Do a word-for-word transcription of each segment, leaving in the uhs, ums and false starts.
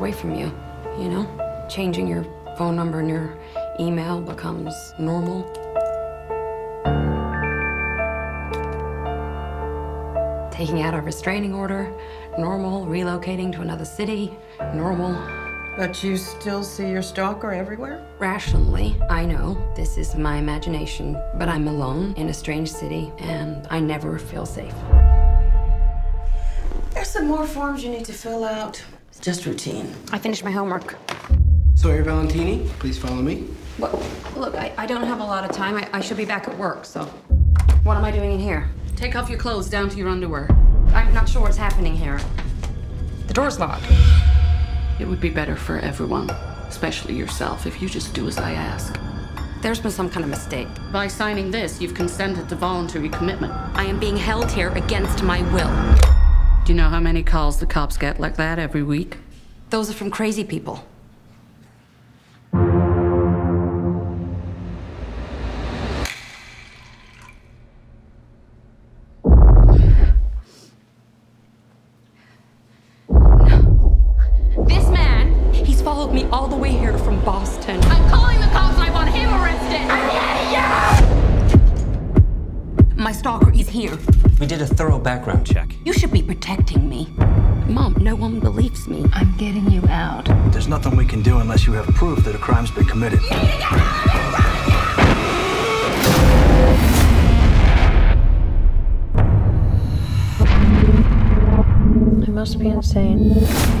away from you, you know? Changing your phone number and your email becomes normal. Taking out a restraining order, normal. Relocating to another city, normal. But you still see your stalker everywhere? Rationally, I know this is my imagination, but I'm alone in a strange city, and I never feel safe. There's some more forms you need to fill out. It's just routine. I finished my homework. Sawyer Valentini, please follow me. Well, look, I, I don't have a lot of time. I, I should be back at work, so what am I doing in here? Take off your clothes down to your underwear. I'm not sure what's happening here. The door's locked. It would be better for everyone, especially yourself, if you just do as I ask. There's been some kind of mistake. By signing this, you've consented to voluntary commitment. I am being held here against my will. Do you know how many calls the cops get like that every week? Those are from crazy people. Followed me all the way here from Boston. I'm calling the cops. I want him arrested. My stalker is here. We did a thorough background check. You should be protecting me. Mom, no one believes me. I'm getting you out. There's nothing we can do unless you have proof that a crime's been committed. I must be insane.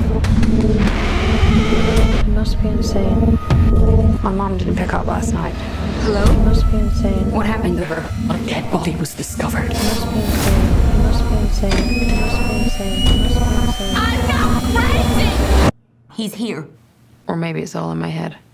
I must be insane. My mom didn't pick up last night. Hello? I must be insane. What happened to her? A dead body was discovered. I must be insane. I must be insane. I must be insane. I must be insane. I'm not crazy! He's here. Or maybe it's all in my head.